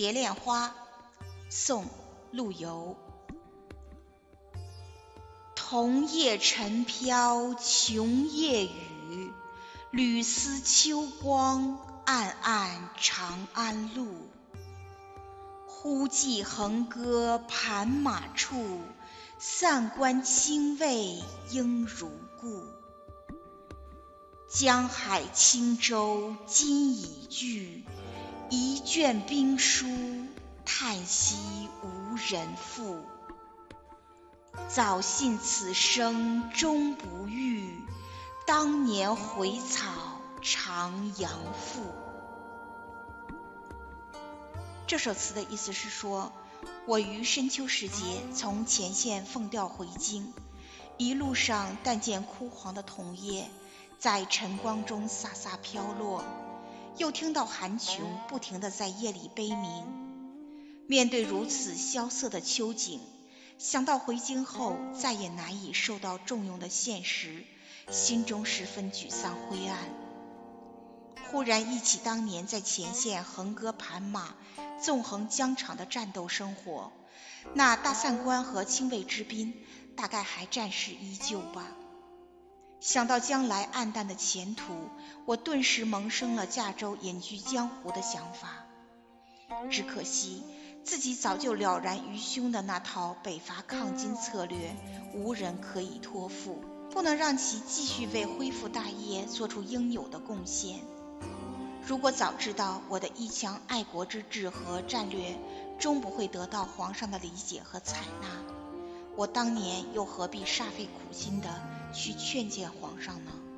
蝶恋花，宋·陆游。桐叶沉飘琼夜雨，缕丝秋光暗暗长安路。忽记横戈盘马处，散关清卫应如故。江海轻舟今已据，一卷兵书叹息无人复。早信此生终不遇，当年回草长阳赋。这首词的意思是说，我于深秋时节从前线奉调回京，一路上但见枯黄的桐叶在晨光中飒飒飘落，又听到寒琼不停地在夜里悲鸣。面对如此萧瑟的秋景，想到回京后再也难以受到重用的现实，心中十分沮丧灰暗。忽然忆起当年在前线横戈盘马纵横疆场的战斗生活，那大散关和清卫之滨大概还战事依旧吧。想到将来暗淡的前途，我顿时萌生了驾舟隐居江湖的想法。只可惜自己早就了然于胸的那套北伐抗金策略无人可以托付，不能让其继续为恢复大业做出应有的贡献。如果早知道我的一腔爱国之志和战略终不会得到皇上的理解和采纳，我当年又何必煞费苦心的去劝谏皇上呢？